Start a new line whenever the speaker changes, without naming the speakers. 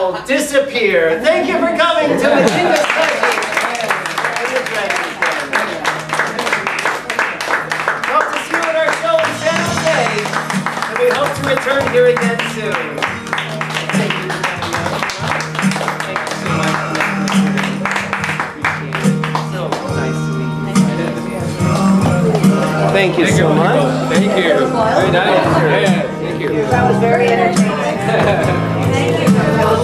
now disappear. Thank you for coming to Majinga Magique. Hope to see you at our show in San Jose, and we hope to return here again soon. Thank you so much. So nice to meet you. Thank you so much.
Thank you. Very nice. Yeah, thank you.
That was very entertaining. Thank you.